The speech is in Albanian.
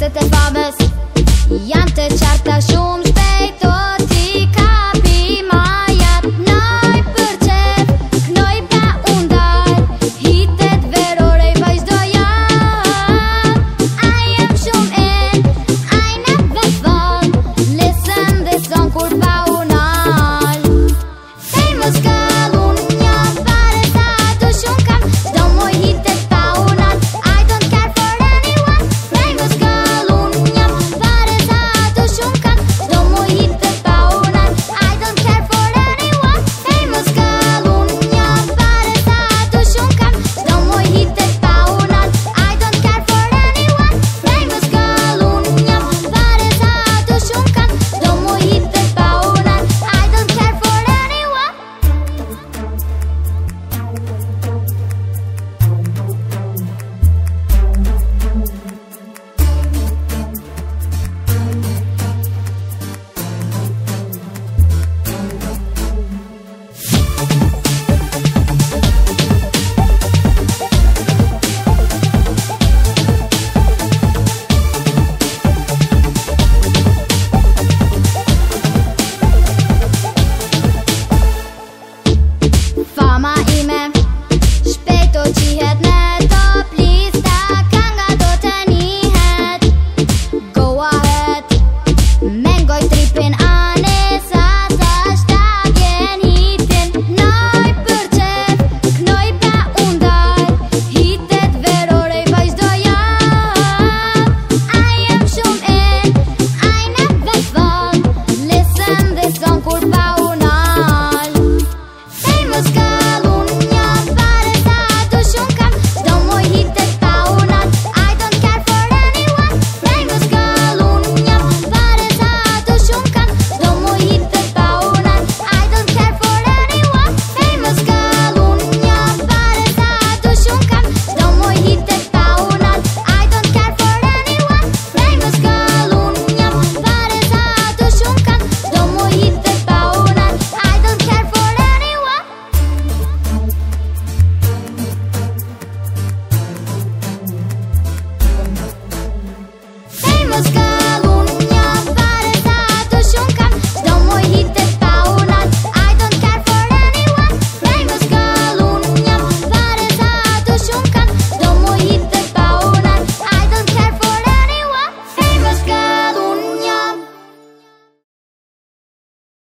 artistët e famës janë të qarta shumë shpejt o ti kapi majat. Noj për qef, knoj pa undar, hitet verore i vazhdo javë. I am shumë in, I never fall, listen this song kur pa unal. Famous girl, unë një pare sa të shumë kam, do moj hitet pa unal, I don't care for anyone. Famous girl, unë një pare sa të shumë kam, do moj hitet pa unal, I don't care for anyone. Famous girl, unë një pare sa të shumë kam, do moj hitet pa unal, I don't care for anyone. Famous girl, unë një pare sa të shumë kam, do moj hitet pa unal, I don't care for anyone. Fama ime shpejt o qihet në top lista, kanga do të nihet. Go ahead, mengoj tripin anesa, sa shtagjen hitin. Noj për qef, knoj pa undar, hitet verore i vazhdo javë. I am shumë in, I never fall, listen this song kur pa unal. Famous girl, unë një pare sa të shumë kam, do moj hitet pa unal, I don't care for anyone. Famous girl, unë një pare sa të shumë kam, do moj hitet pa unal, I don't care for anyone. Famous girl, unë një pare sa të shumë kam, do moj hitet pa unal, I don't care for anyone. Famous girl, unë një pare sa të shumë kam, do moj hitet pa unal, I don't care for anyone. Famous girl.